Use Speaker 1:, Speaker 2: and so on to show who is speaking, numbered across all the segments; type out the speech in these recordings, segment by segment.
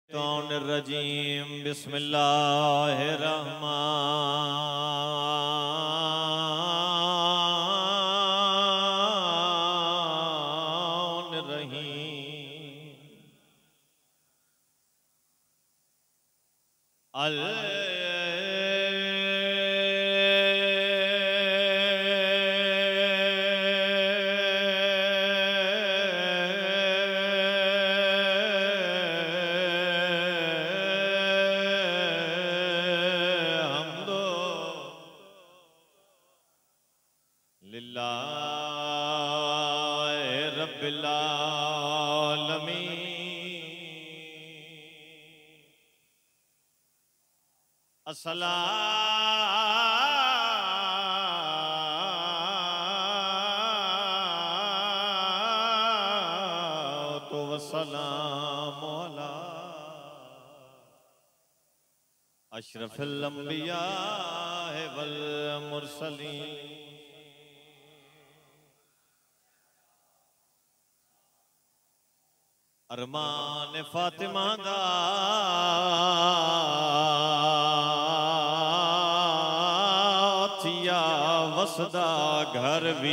Speaker 1: रजीम बिस्मिल्लाहिर्रहमानिर्रहीम अस्सलातु वस्सलामु अला अशरफिल अंबिया वल मुरसलीन अरमान फातिमा दा थिया वसदा घर भी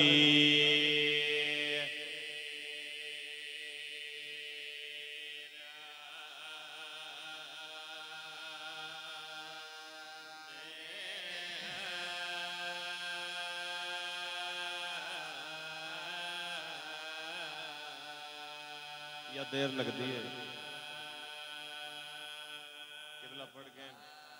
Speaker 1: या देर लगती है किबला पढ़ गए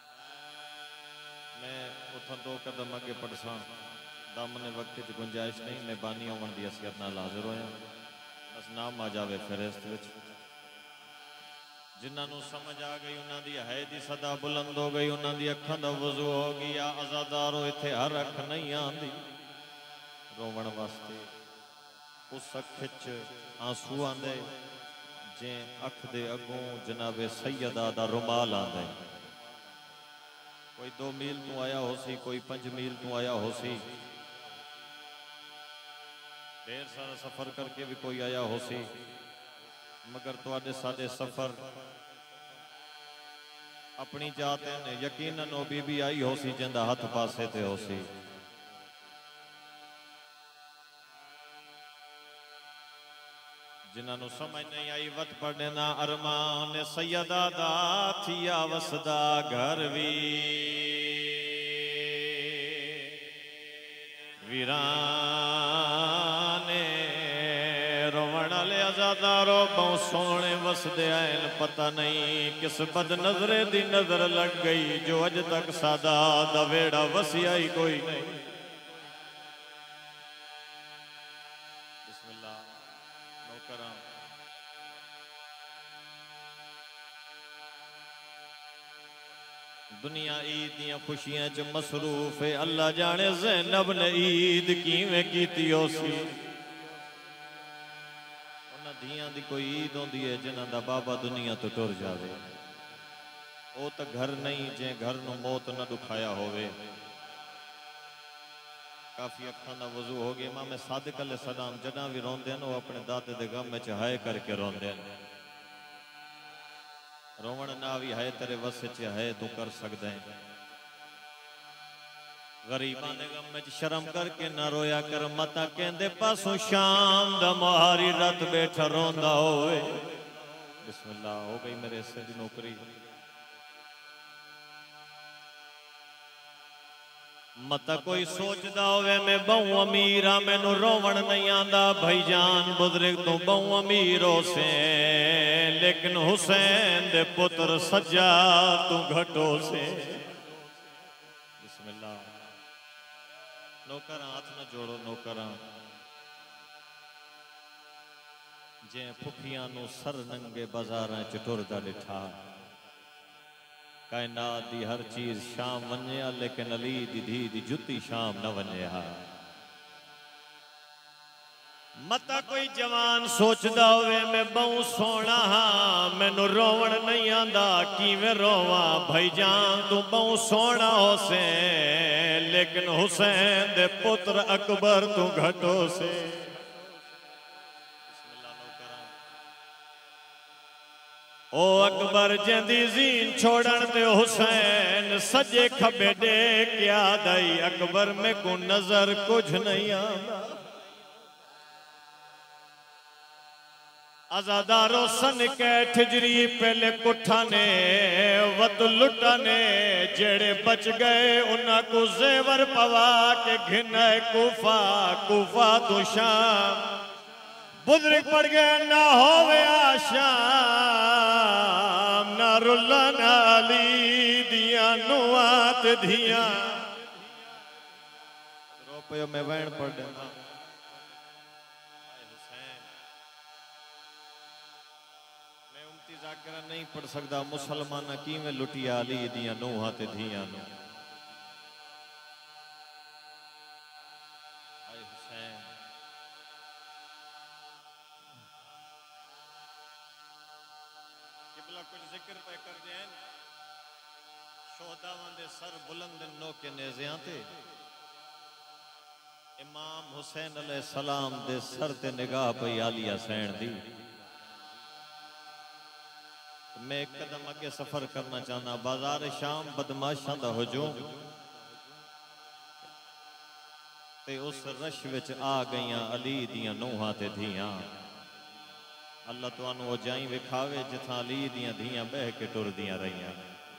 Speaker 1: मैं उठा दो कदम अगे पढ़सा दामने वक्त च गुंजाइश नहीं मैं बानी आवन दी असरत नाल हाजिर होया बस नाम आ जावे फहरिस्त विच जिन्हां समझ आ गई उन्हां दी है दी सदा बुलंद हो गई उन्हां दी अखां दा वजू हो गया आजादारो इत्थे हर अख नहीं आंदी रोवण वास्ते उस अख च आंसू आंदे जे अख दे अगों जनाबे सैयदा दा रुमाल आंदा है कोई 2 मील तू आया हो सी कोई 5 मील तू आया हो सी ढेर सारा सफर करके भी कोई आया हो सी मगर तुहाडे साडे सफर अपनी जात ने यकीनन ओ बीबी आई हो सी जिंदा हथ पासे ते हो सी जिन्होंने समझ नहीं आई वत पढ़ने ना अरमान सैयदा दा थिया वसदा घर भी वीराने रोवण वाले आजादारो बहु सोने वसदे आए पता नहीं किस बद नजरे दी नजर लग गई जो अज तक सादा दा वेड़ा वसिया ही कोई नहीं दुनिया ईद दियां खुशियां च मसरूफ है अल्लाह जाने ज़ैनब ने ईद किवें कीती हो सी उन्हां धियां दी कोई ईद होंदी है जिन्हां दा बाबा दुनिया तो टुर जावे ओ तो घर नहीं जे घर नूं मौत न दुखाया होवे काफी अखां दा वजू हो गया इमाम सादिक अलैहिस्सलाम जदां भी रोंदे न वो अपने दाते दे गम च हाय करके रोंदे न रोवण ना भी है तेरे वस च है तू कर सकदा है गरीबां दे गम च शर्म करके ना रोया कर मता कहंदे पासों शाम दा मुहारी रात बैठा रोंदा होवे बिस्मिल्लाह हो गई मेरे हिस्से दी नौकरी मता कोई सोचदा होवे मैं बहु अमीर हां मैनू रोवण नहीं आंदा भाईजान बुजुर्ग तू बहु अमीर हो से लेकिन हुसैन दे पुत्र सज्जा तू घटो से बिस्मिल्लाह नौकर हाथ न जोड़ो नौकर जे फुफियां नू सर नंगे बाजारां च टुरदा डिठा कायनात दी हर चीज शाम वन्या लेकिन अली दी धी दी जुती शाम न वन्या मता कोई जवान सोचदा होवे मैं बहु सोना हाँ मैनू रोवण नहीं आंदा किवें रोवां भाईजान तू बहु सोना हो से लेकिन हुसैन दे पुत्र अकबर तू घटो से ओ अकबर जंदी जीन छोड़न ते हुसैन सजे खबे दे क्या दई अकबर में को नजर कुछ नहीं आंदा आजादारो सन के ठिजरी पहले कुठा ने वत लुटा ने जेड़े बच गए उन्हां को जेवर पवा के घिने कूफा कूफा तो शाम बुजुर्ग पड़ गए ना होवे आशाम ना रुलन अली दिया नुआत धिया रोपयो में वैन पड़ देना जाकरा नहीं पढ़ सकता मुसलमान की में लुटिया अली दिया नूहां ते धियां नु आए हुसैन किबला कुछ जिक्र पे कर दे शोहदावां दे सर बुलंद नो के नेज़ियां ते इमाम हुसैन अलैहिस्सलाम दे सर ते निगाह पई आलिया सैन दी मैं एक कदम आगे सफर करना चाहना बाजार शाम बदमाशां दा हुजूम ते उस रश विच आ गईयां अली दियां नूहां ते धियां अल्लाह तुहानू ओ जाई विखावे जिथां अली दियां धियां बह के टुरदियां रहियां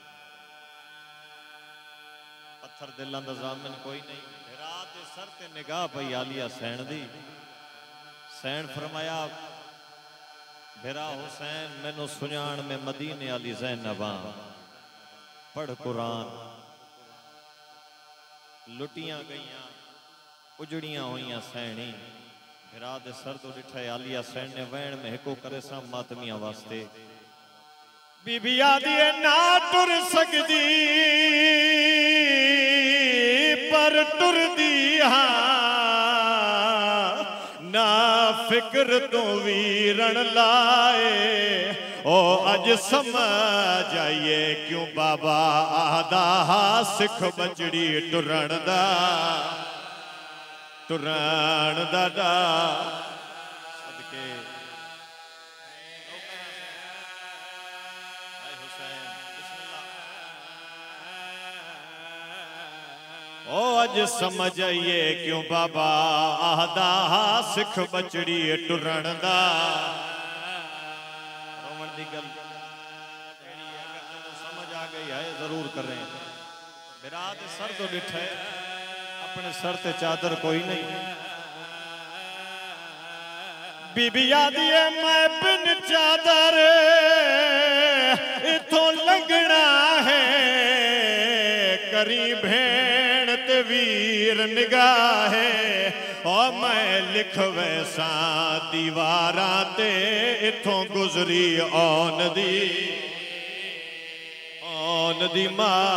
Speaker 1: पत्थर दिलां दा ज़ामिन कोई नहीं रात दे सर ते निगाह पई आलिया सैन दी सैन फरमाया मेरा हुसैन मैनू सुजान में मदीने वाली ज़ैनबा पढ़ कुरान लुटियां गईयां उजड़ियां हुईयां सैनी मेरा दे सर तो डिठा आलिया सैन ने वैन में हिको करे सा मातमियां वास्ते बीबी आदि ना टुर सकदी पर टुर दी ना फिक्र तो वीरण लाए ओ अज समझ आइए क्यों बाबा आदा सिख बचड़ी टुरण दा सदके ओ अज समझ आइए क्यों बाबा आहदा सिख बचड़ी टुरण दा रोमन दी गल समझ आ गई है जरूर कर रहे हैं मेरा सर तो डिठा है अपने सर ते चादर कोई नहीं बीबी आदि मैं बिन चादर इथों लंघना है करी भेण ते वीर निगाहे और मैं लिख वैसा दीवारा ते इथों गुजरी औन दी मां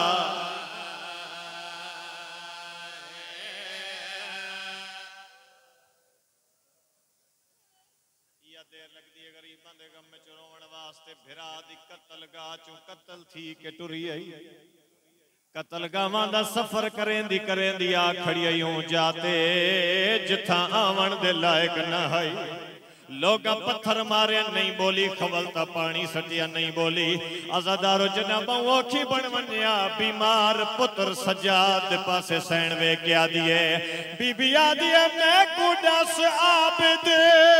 Speaker 1: कतल थी के टुरी आई कतल गावां दा सफर करेंदी आ खड़ी आई हूं जाते जिथा आवन दे लायक न है लोग पत्थर मारे नहीं बोली खवलता पानी सटिया नहीं बोली आजादारो जनाबा औखी बन वन्या बीमार पुत्र सज्जाद दे पासे सैन वे क्या दिए बीबी आदिए मैं को दस आबिद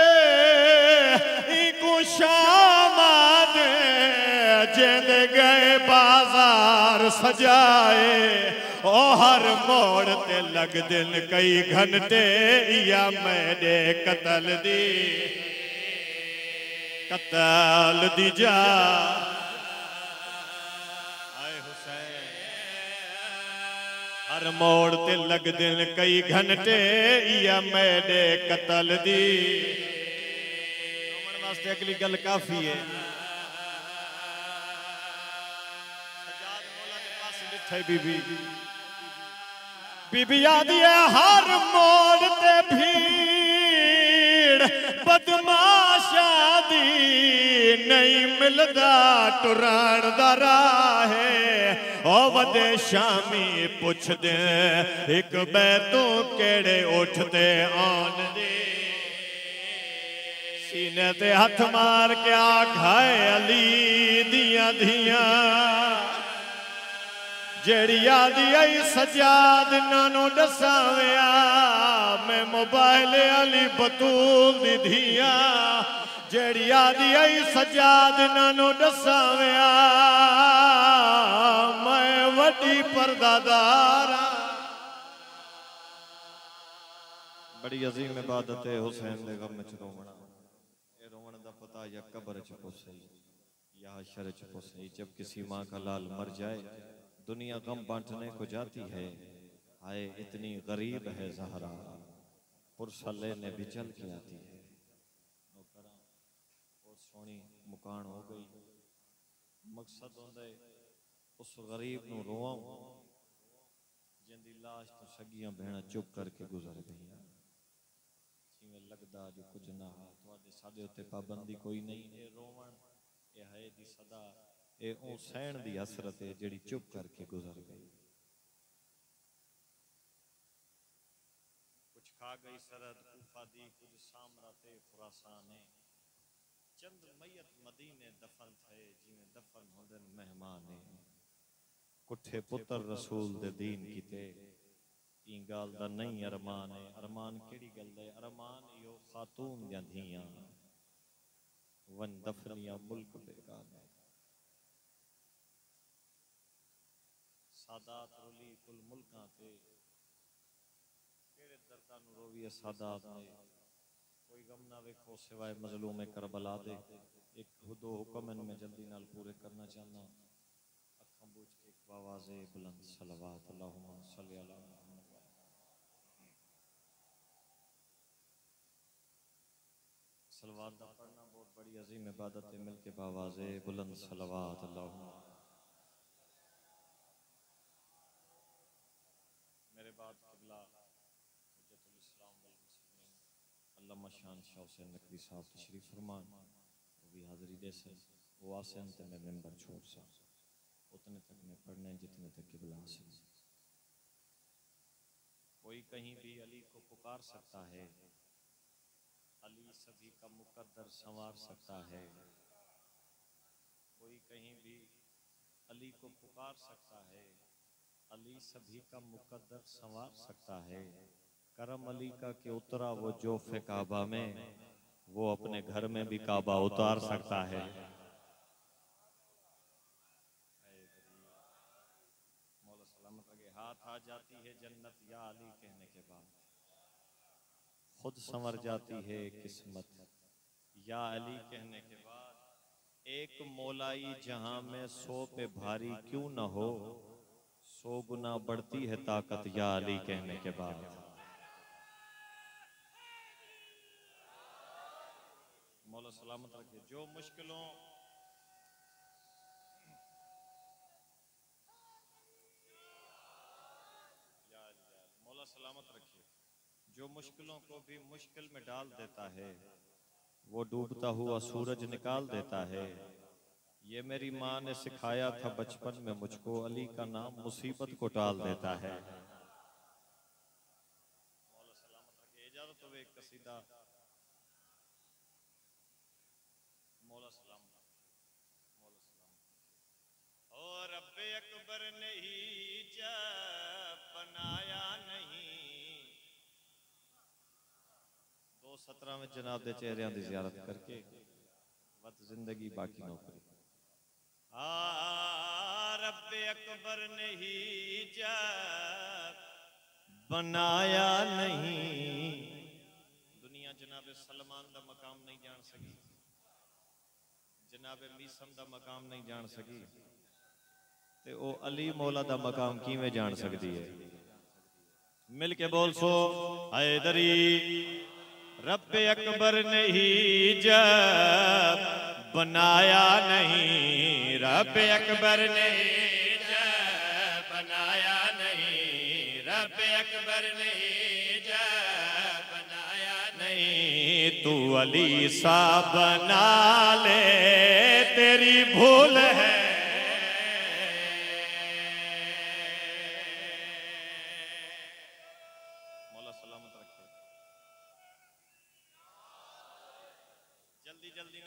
Speaker 1: इको शामाद जेंदे गए बाजार सजाए ओ हर मोड़ ते लग दिन कई घंटे या मैंने कतल दी जा आए हुसैन हर मोड़ ते लग दिन कई घंटे या मैंने कतल दी वास्ते अगली गल काफी है बीबी आदि हर मोड़ ते भीड़ बदमाशा दी नहीं मिलदा टुरान दा राह ओ वदे शामी पुछ दे एक बैतों केड़े उठते आन दे सीने ते हथ मार के आखाए अली दिया धिया जेड़ी आदि आई सजाद नानो दसाव्या मैं मोबाइल अली बतूल दी धिया जेड़ी आदि आई सजाद नानो दसाव्या मैं वड्डी परदादार। बड़ी अजीम इबादत है हुसैन दे गम च रोवना। ये रोवण दा पता या कब्र च पुसे या हशर च पुसे। जब किसी माँ का लाल मर जाए दुनिया गम बांटने को जाती है। हाय इतनी गरीब है ज़हरा पुरसा लेने भी चल के आती है। नौकरा और सोनी मुकान हो गई मकसद होंदा है उस गरीब नू रोवां जिंदी लाश तो सगियां भेणा चुप करके गुजर गई। जिवें लगदा जो कुछ ना तुहाडे साडे उत्ते पाबंदी कोई नहीं। ए रोवण ए है दी सदा ए ओ सैन दी हसरत है जेड़ी चुप करके गुजर गई। कुछ खा गई सरहद कूफा दी कुछ सामराते खुरासाने चंद मैयत मदीने दफन थे जिवें दफन होंदन मेहमाने। कुठे पुत्र रसूल दे दीन कीते ई गाल दा नहीं अरमान है। अरमान केड़ी गल है? अरमान यो खातून दियां धियां वन दफनिया मुल्क बेगाने। सादात रोली कुल मुल्कां ते केड़े दर्दां नू रोवी सादात ने। कोई गम ना वेखो सिवाय मजलूम करबला दे। एक दो हुक्म मैं जल्दी नाल पूरे करना चाहना। अखां बूझ के एक आवाज़े बुलंद सलवात अल्लाहुम्मा सल्ली अला मुहम्मद। सलवात दा पढ़ना बहुत बड़ी अजीम इबादत है। मिल के आवाज़े बुलंद सलवात अल्लाहुम्मा। मेरे बाद क़िबला हुज्जतुल इस्लाम वल मुस्लिमीन अल्लामा शान शाह हुसैन नकवी साहब तशरीफ फरमान। वो भी हाज़री दे से वो आसन ते मैं मेंबर छोड़ सा उतने तक मैं पढ़ने जितने तक क़िबला आसन। कोई कहीं भी अली को पुकार सकता है। अली सभी का मुकद्दर संवार सकता है। कोई कहीं भी अली को पुकार सकता है। अली सभी का मुकद्दर संवार सकता है। करम अली का कि उतरा वो जोफ़े काबा में वो अपने घर में भी काबा उतार सकता है। मौला सलामत लगे हाथ आ जाती है जन्नत या अली कहने के बाद खुद संवर जाती है किस्मत या अली कहने के बाद। एक मौलाई जहां में 100 पे भारी क्यों न हो 100 गुना बढ़ती है ताकत या अली कहने के बाद। मौला सलामत रखे। जो मुश्किलों मौला सलामत रखे। जो मुश्किलों को भी मुश्किल में डाल देता है वो डूबता हुआ सूरज निकाल देता है। ये मेरी माँ ने सिखाया था बचपन में मुझको अली का नाम मुसीबत को टाल देता है। मौला सलामत रखे। इजाजत हो एक कसीदा मौला सलामत और रब्बे अकबर ने ही जब बनाया नहीं 2:17 में जनाब दे चेहरियां दी ज़ियारत करके वत जिंदगी बाकी नौकरी। रब्बे अकबर ने ही जब बनाया नहीं दुनिया जनाब सलमान दा मकाम नहीं जान सकी जनाब मीसम दा मकाम नहीं जान सकी ते ओ अली मौला दा मकाम किवें जान सकती है। मिल के बोल सो हैदरी रब्बे अकबर ने ही जब बनाया नहीं रब्बे अकबर ने जब बनाया नहीं रब्बे अकबर ने जब बनाया नहीं तू अली सा बना ले तेरी भूल है।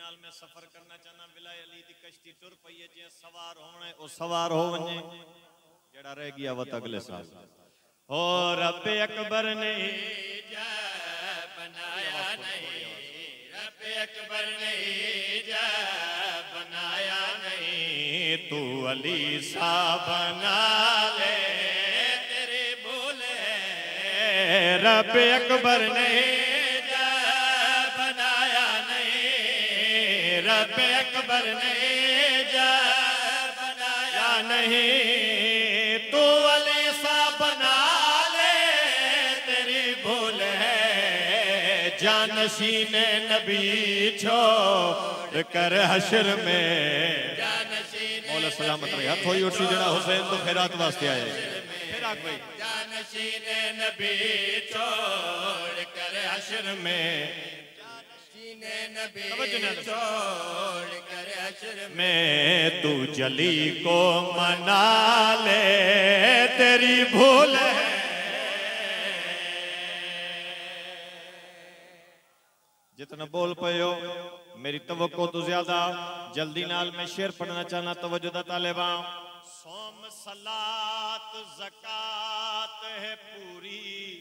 Speaker 1: नाल मैं सफर करना चाहना विलाय अली दी कश्ती टुर पई है जे सवार होने ओ सवार हो वने जेड़ा रह गया वत अगले साल हो रब अकबर ने जा बनाया नहीं रब अकबर ने जा बनाया नहीं तू अली सा बना ले तेरी भूल है रब अकबर ने जा बनाया नहीं रब अकबर ने जा बनाया नहीं तू अली सा बना ले तेरी भूल है जानशीन नबी छोड़ कर हशर में मौला सलामत रहे हाथ होई उठी जड़ा हुसैन तो खैरात वास्ते आए फिर आग भाई जानशीन नबी छोड़ कर हशर में जानशीन नबी छोड़ कर हशर में तू जली को मना ले तेरी भूल है जितना बोल पयो मेरी तवक्को तो ज्यादा जल्दी नाल मैं शेर पढ़ना चाहना तवज्जो दा तालिबा सोम सलात ज़कात है पूरी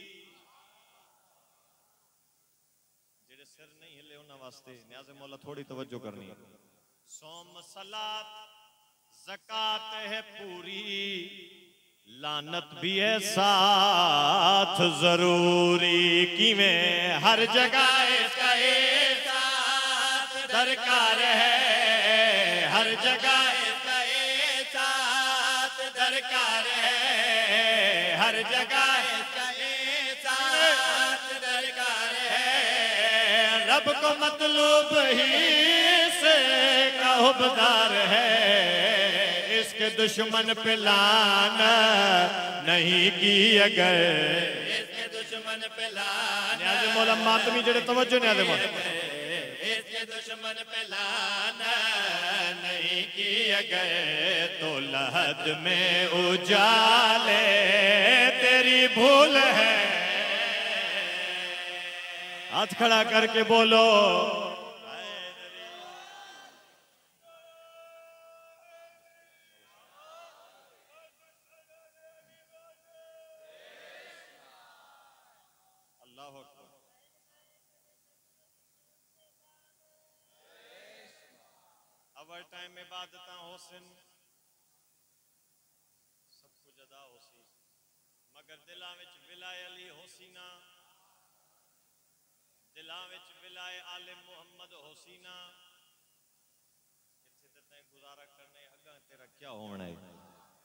Speaker 1: जेड़े सिर नहीं हिले उन्हां वास्ते न्याज़े मौला थोड़ी तवज्जो करनी सोम सलात ज़कात है पूरी लानत भी है साथ जरूरी किवें हर जगह इसका साथ दरकार है हर जगह इसका साथ दरकार है हर जगह इसका साथ दरकार है रब को मतलूब ही से का हुबदार है इसके दुश्मन पे लाना नहीं की अगर इसके दुश्मन पे लाना न्याज़े मौला मातमी जेड़े तवज्जो न्याज़े मौला इसके दुश्मन पे लाना नहीं की अगर तो लहद में उजाले तेरी भूल है हाथ खड़ा करके बोलो अवर टाइम इबादत होसन सब कुछ अदा होसी मगर दिलां विच विलाय अली होसी ना दिलां विच विलाय आले मुहम्मद होसी ना इत्थे ते तैं गुजारा करने अगा तेरा क्या होना है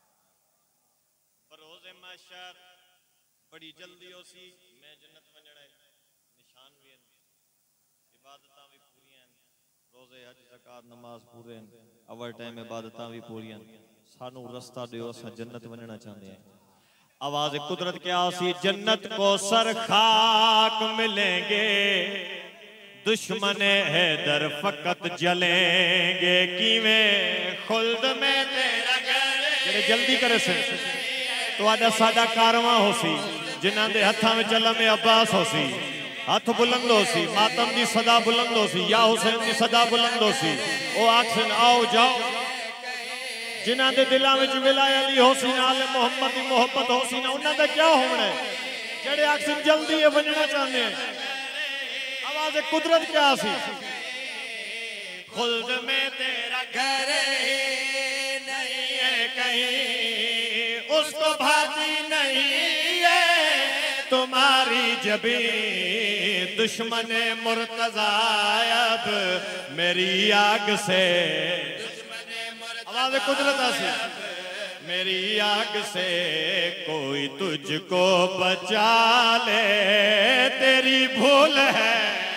Speaker 1: बरोज़े महशर बड़ी जल्दी होसी मैं जन्नत वंजणा है निशान भी इबादतां भी पूरियां रोज़े हज ज़कात नमाज पूरे अवर टाइम इबादतां भी पूरियां सानू रास्ता दियो असां जन्नत वंजना चाहते हैं आवाज कुदरत क्या सी जन्नत को सर खाक मिलेंगे दुश्मन हैदर फकत जलेंगे किवें खुल्द में तेरा घर जेड़े जल्दी करे से तुहाडा साडा कारवां होसी जिन्हां दे हत्थां विच लमे अब्बास होसी हाथ बुलंद होसी मातम दी सदा बुलंद होसी या हुसैन दी सदा बुलंद होसी ओ आखसन आओ जाओ जिन्हां दे दिलां विच विलाय अली होसी नाल मोहम्मद दी मोहब्बत होसी ना उन्हां दा क्या होना है जेड़े आखसन जल्दी ये बनना चाहते हैं आवाज कुदरत क्या सी खुल्द में तेरा घर नहीं है कहीं उसको भाती नहीं है तुम्हारी जबी दुश्मन मुर्तज़ा अब मेरी आग से आवाज़ कुदरत से मेरी आग से कोई तुझको बचा ले तेरी भूल है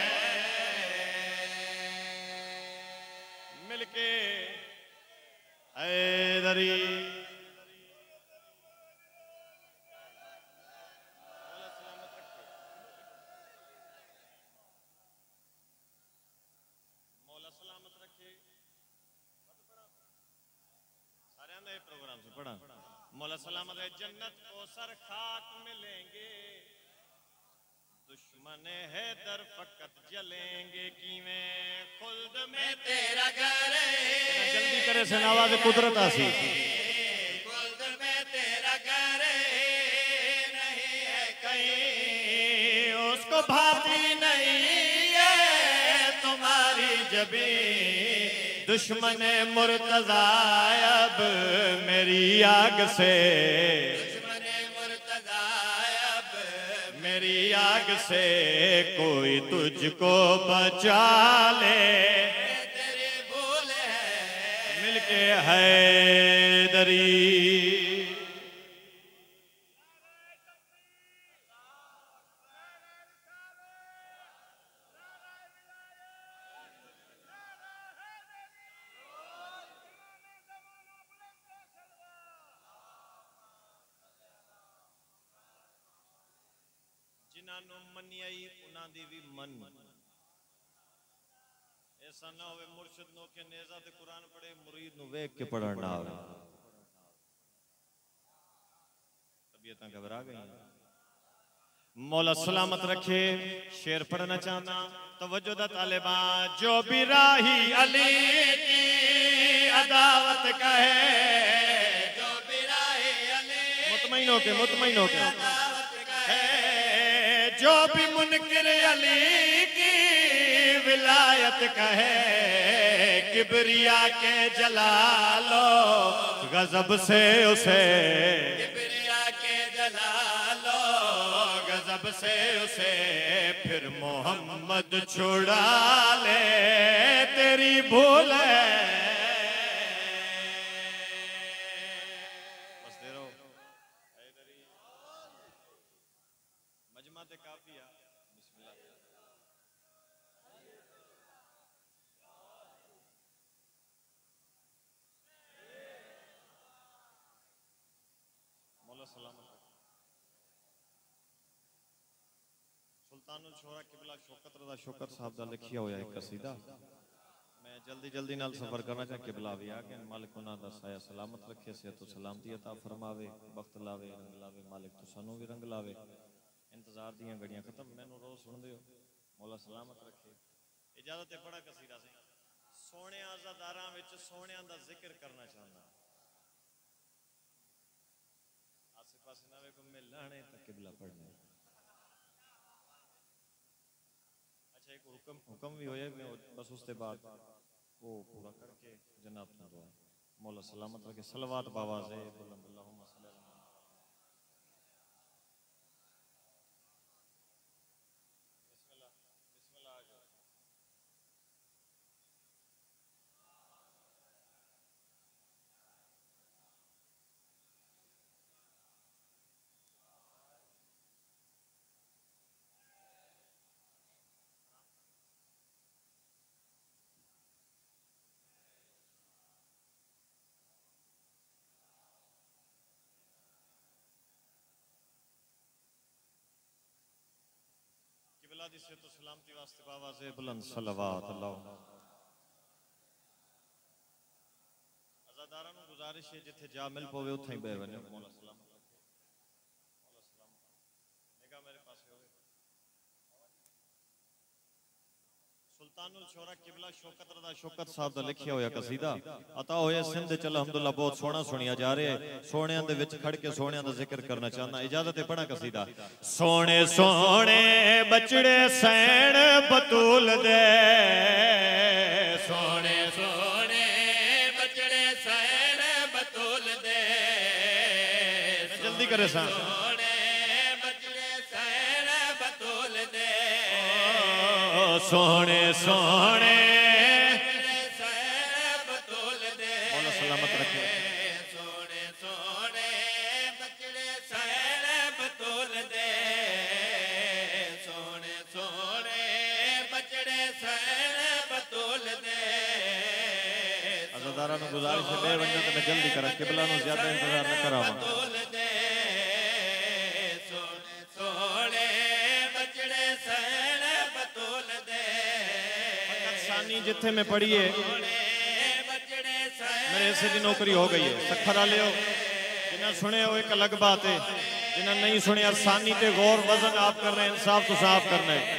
Speaker 1: मिलके हैदरी मौला सलामत है जन्नत को सर खाक मिलेंगे दुश्मन है दर फकत जलेंगे कीवें खुल्द में तेरा घर जल्दी करे से आवाज कुदरत आसी खुल्द में तेरा घर नहीं है कहीं उसको भाती नहीं है तुम्हारी जबी दुश्मन मुर्तज़ा अब मेरी आग से मेरी आग से कोई तुझको बचा ले तेरी भूल है मिलके हैदरी ऐसा ना होवे मुर्शिद नो के नेज़ा ते कुरान पढ़े मुरीद नु वेख के पढ़न ना आवे तबीयतां घबरा गई मौला सलामत रखे शेर पढ़ना चाहना तवज्जो दा तालिबा जो भी राही अली की अदावत कहे जो भी राही अली मुतमईन हो के जो भी मुनकिर अली की विलायत कहे किबरिया के जलालो गजब से उसे किबरिया के जलालो गजब से उसे फिर मोहम्मद छुड़ा ले तेरी भूल है सुल्तानुल शोरा किबला शौकत रज़ा शौकत साहब दा लिखिया होया एक कसीदा मैं जल्दी नाल सफर करना चाह किबला भी आ गए मालिक उन्हां दा साया सलामत रखे सेहत तो सलामती अता फरमावे वक्त लावे रंग लावे मालिक तो सानू भी रंग लावे इंतजार दियां घड़ियां खत्म मैनू रोज सुन दियो मौला सलामत रखे इजाजत है बड़ा कसीदा से सोने आज़ादारां विच सोनियां दा जिक्र करना चाहना आसे पासे ना वे को मिलने तक किबला पढ़ने एक हुक्म भी होया मैं बस उसके बाद वो पूरा करके जनाब ना दुआ मौला सलामत रखे सलवात बावाज़े बुलंद अल्लाहुम्मा सल्ली अला बिस्मिल्लाह आ जाओ दी से तो सलामती वास्ते बावाज़े बुलंद सलवात अल्लाह आज़ादारां नु गुजारिश है जिथे जा मिल पवे उथे ही बैठ वने मौला सलामत मौला सलामत निगाह मेरे पास होवे सुल्तानुल शोरा किबला शौकत रज़ा शौकत साहब दा लिखिया होया कसीदा अता होया सिंध च अल्हम्दुलिल्लाह बहुत सोहना सुनिया जा रहा है सोहणियां दे विच खड़ के सोहणियां दा जिक्र करना चाहना इजाजत है पढ़ा कसीदा सोहणे सोहणे बचड़े सैण बतूल दे सोहणे सोहणे बचड़े सैण बतूल दे जल्दी करे सा सोने सोने बतूल दे मौला सलामत रखे सोने सोने बचड़े सैन बतूल दे सोने सोने बचड़े सैन बतूल दे अज़ादारां नु गुजारिश है बे वंजन ते मैं जल्दी करा किबला नु ज्यादा इंतजार न करावा जिथे में पढ़िए मेरे ऐसे की नौकरी हो गई है सखर वाले हो जिन्हें सुने हो एक अलग बात है जिन्हें नहीं सुने आसानी ते गौर वजन आप करना है, इंसाफ तो साफ करना है।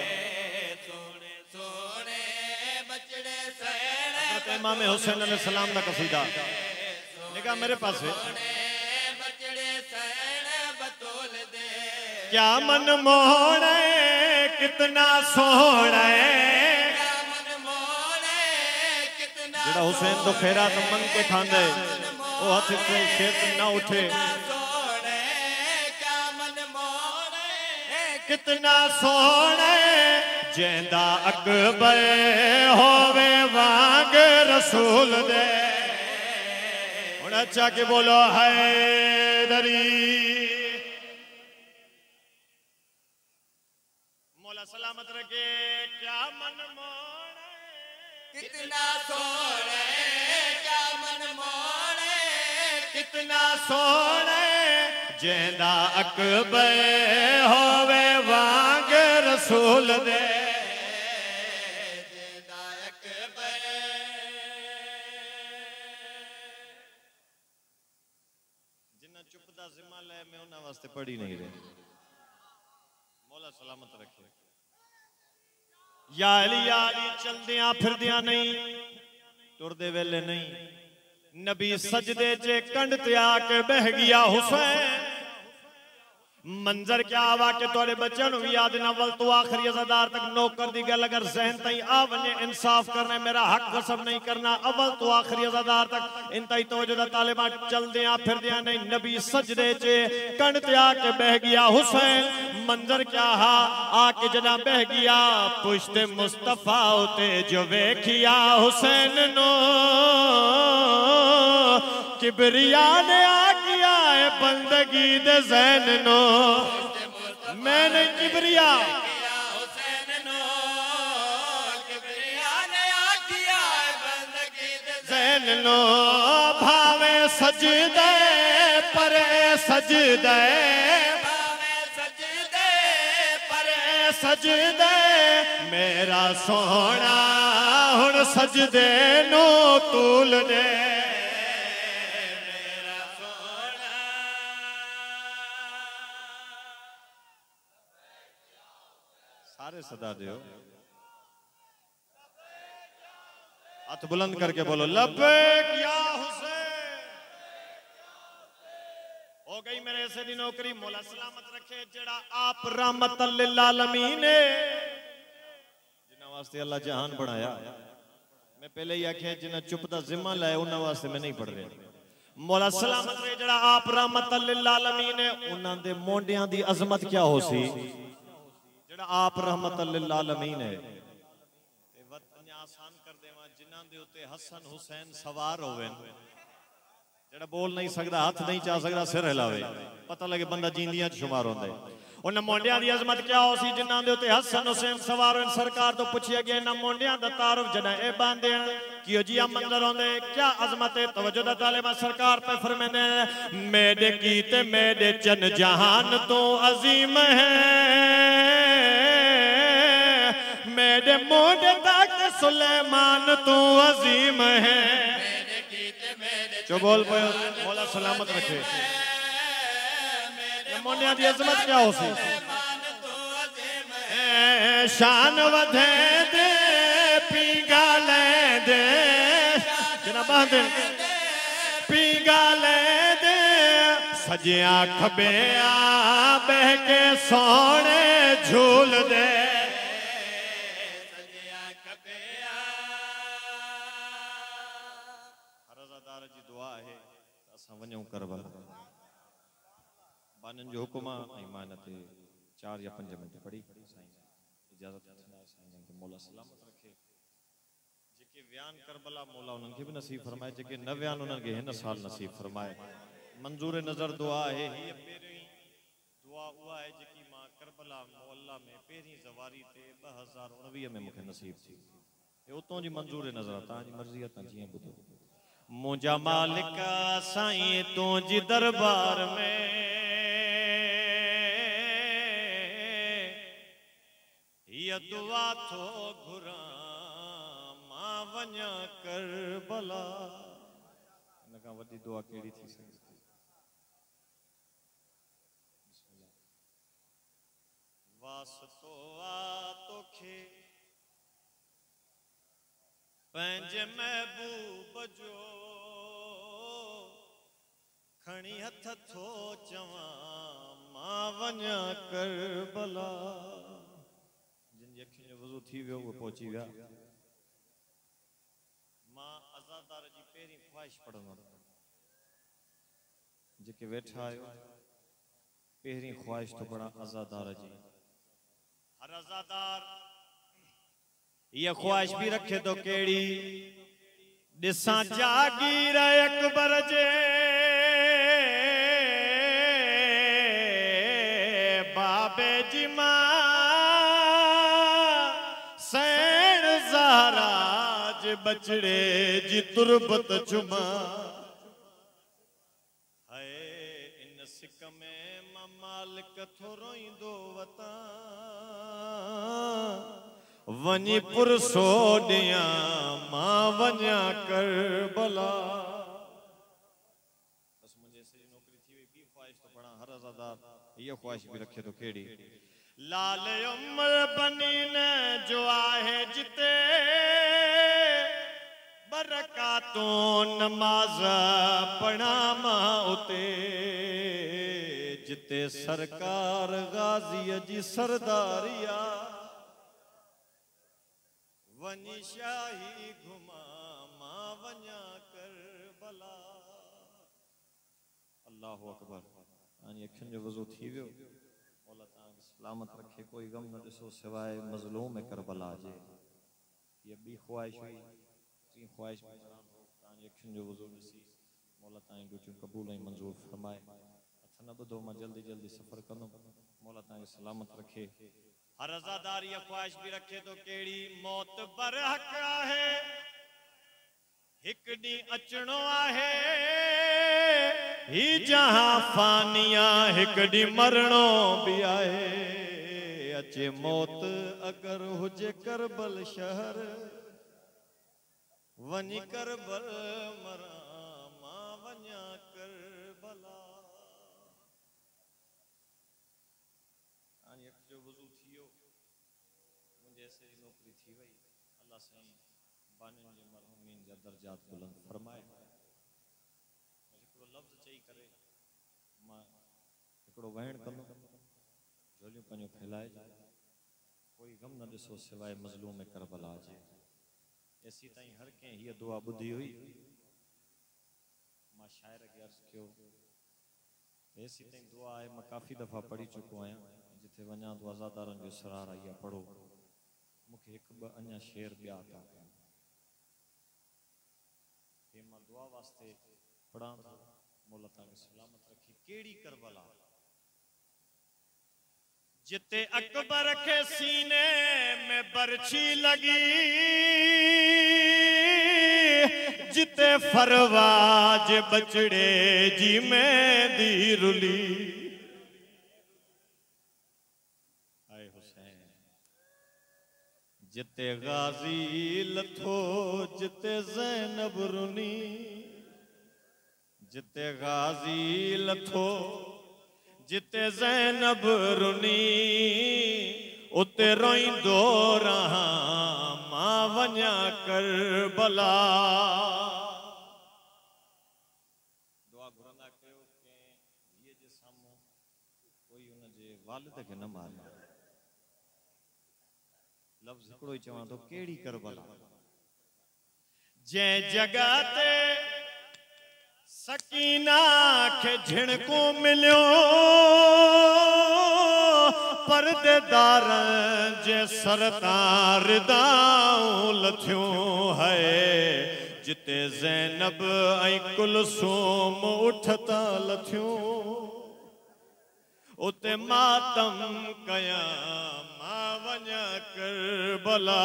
Speaker 1: हज़रत इमाम हुसैन अलैहिस्सलाम दा कसीदा निगाह मेरे पास है। क्या मन मोहना कितना सोहना जेड़ा हुसैन तो खैरात मन के खांदे वो हाथ से शेत ना उठे। कितना सोहना जेंदा अकबर होवे वांग रसूल दे। हुण अच्छा के बोलो हैदरी मौला सलामत रखे। क्या मन मोहना कितना सोहना क्या मन मोहना कितना सोहना जेंदा अकबर होवे वांग रसूल दे। जेंदा अकबर जिन्ना चुप दा जिम्मा ले मैं उन्हां वास्ते पढ़ी नहीं रहे। मौला सलामत रखे। या अली चलदियां फिरदियां नहीं टुरदे वेले नहीं नबी सजदे च कंड ते आके बह गया हुसैन। मंजर क्या आवा के तोरे बच्चों भी याद ना वल तो आखिरी अज़ादार तक नौकर दी गल अगर जहन तई आ वने इंसाफ करना मेरा हक वसब नहीं करना अव्वल तो आखिरी अज़ादार तक इंतई तवज्जो दा तालिबान चलदियां फिरदियां नहीं नबी सजदे च कंड ते आके बह गया हुसैन। मंजर क्या हा आके जना बह गया पुश्ते मुस्तफा उते जो वेखिया हुसैन नो किबरिया ने आ गया है बंदगी दे ज़ैन नो। मैंने किबरिया हुसैन नो किबरिया ने आ गया है बंदगी दे ज़ैन नो। भावे सजदे परे सजदे भावे सजदे परे सजदे मेरा सोना हुण सजदे नो तूल दे। सारे सदा दो हाथ बुलंद करके बोलो लब्बैक या हुसैन। हो गई मेरे ऐसे दी नौकरी मौला सलामत रखे जेड़ा आप रहमतल लिल आलमीन जिन्हां वास्ते अल्लाह जहान बनाया। मैं पहले ही आख्या जिन्हां चुप दा जिम्मा लाया उन्हां वास्ते मैं नहीं पढ़ रहा। मौला सलामत रखे जेड़ा आप रहमतल लिल आलमीन उन्हां दे मोंडियां दी अजमत क्या हो सी जेड़ा आप रहमतल लिल आलमीन है। ते वतन आसान कर देवा जिन्हां दे उते हसन हुसैन सवार होवे जेड़ा बोल नहीं सकदा हाथ नहीं चा सकदा सिर हिलावे पता लगे बंदा जींदियां च शुमार होंदा है। उन मोंडियां दी अजमत क्या हो सी जिन्हां दे उते हसन हुसैन सवार होवे। सरकार तो पूछिया गया इन्हां मोंडियां दा तारुफ जड़ा ए बांधे कियो जी मंजर होंदे क्या अजमत है तवज्जो दा तालिबा सरकार पे फरमांदे मेरे की ते मेरे चन जहान तो अजीम है मेरे मोढ़े तक सुलेमान तू अजीम है। जो बोल पे मौला सलामत रखे। मोनिया दी अजमत क्या हो सी शान वधे दे पीगा ले दे जना बांधे पीगा ले दे सजिया खबिया बह के सोने झूल दे। करबला बानन जो हुक्मा ईमानते 4 या 5 मिनट पढ़ी इजाजत साईं के मौला सलामत रखे। जेके बयान करबला मौला उनन के भी नसीब फरमाए जेके न बयान उनन के हिन साल नसीब फरमाए। मंजूर नजर दुआ है ये पेरी दुआ हुआ है जेकी मां करबला मोहल्ला में पेरी जवारी ते 2019 में मुखे नसीब थी ये उतों जी मंजूर नजर ता जी मर्जी ता जी बुधो मुझा मालिका साईं तुझी दरबार में ये दुआ थो घुरा मां वञा करबला इनका वॾी दुआ कहिड़ी थी सघे। वास्तो आ तोखे पंहिंजे महबूब जो खणी हथ थो चवां मां वञा करबला। जिन जी अखियुनि जो वज़ू थी वियो उहे पहुची विया। मां अज़ादार जी पहिरीं ख्वाहिश पढ़ंदुमि। जेके वेठा आहियो पहिरीं ख्वाहिश तो पढ़ा अज़ादार जी। हर अज़ादार ये ख्वाहिश भी रखे तो केड़ी दिसा जागीर अकबर जे बाबे जी मां सैन ज़हराज बचड़े जी तुरबत चुमा है इन सिक में मालिक थोरो ईंदो वता वनी पुरसो दिया मां वञा करबला। बस मुझे से नौकरी थी हुई बी ख्वाहिश तो पढ़ा हर अज़ादार ये ख्वाहिश भी रखे तो केड़ी लाल उमर बनी न जो आहे जिते बरकातों नमाज पढ़ा मां उते जिते सरकार गाज़ी जी सरदारिया वनी शाही घुमा मां वञा करबला। अल्लाहु अकबर। आनी अखियुनि जो वज़ू थी वियो। मौला तव्हांखे सलामत रखे कोई गम न ॾिसो सिवाय मज़लूम करबला जे। ये बी ख्वाहिश हुई टी ख्वाहिश में तव्हांजी अखियुनि जो वज़ू ॾिसी मौला तव्हांजी ड्यूटियूं क़बूल ऐं मंज़ूर फरमाए। हथ न ॿुधो मां जल्दी जल्दी सफ़र कंदुमि। मौला तव्हांखे सलामत रखे। हर अज़ादार ये ख्वाहिश भी रखे तो केड़ी मौत बरहक आहे हिक डी अचणो आहे ही जहां फानिया हिक डी मरणो भी आहे अचे मौत अगर हुजे करबल शहर वनी करबल मरा मां वञा करबला। आनी अख जो वज़ू थियो मुझे ऐसे ही नौकरी थी वही अल्लाह साईं बानियुनि जे मरहूमीन जा दर्जात बुलंद फरमाए। हिकिड़ो लफ़्ज़ चई करे मां हिकिड़ो वहण कंदो झोलियूं पंहिंजो फैलाए कोई गम न ॾिसो सिवाय मज़लूम करबला जे। एसी ताईं हर कंहिं हीअ दुआ ॿुधी हुई। मां शाइर खे अर्ज़ कयो एसी ताईं दुआ आहे मां काफ़ी दफ़ा पढ़ी चुको आहियां जिथे वञा तो अज़ादारनि जो सरार इहा पढ़ो मूंखे हिकु ॿ अञा शेर ॿिया था हे मां दुआ वास्ते पढ़ां थो। मौला तव्हांखे सलामत रखे। केड़ी करबला जिते अकबर के सीने में बरछी लगी जिते फरवाज बचड़े जी मेंदी रुली आए हुसैन जिते गाजी लथो जिते ज़ैनब रुनी जिते गाजी लथो जिते ज़ैनब रुनी उते रोईंदो रहा मां वञा करबला। दुआ घुरंदा कयो के धीअ जे साम्हूं कोई उन जे वालिद खे न मारे। लफ़्ज़ हिकिड़ो ई चवां थो केड़ी करबला जंहिं जगह ते सकीना के झिणको मिलियो पर्देदार जे सरतार दाऊं लथियूं है जिते ज़ैनब ऐं कुलसूम उठता लथियूं उते मातम कया मां वञा करबला।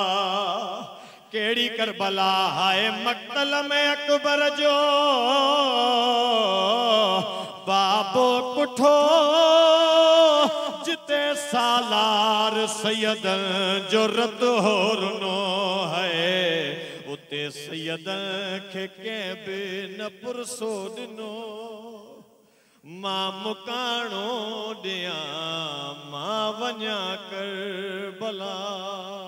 Speaker 1: केड़ी करबला है मक्तल में अकबर जो बाबो कुठो जिते सालार सैयदन जो रत हो रुनो है उते सैयदन के भी न पुरसो दिनो मां मुकाणो दिया मां वञा कर भला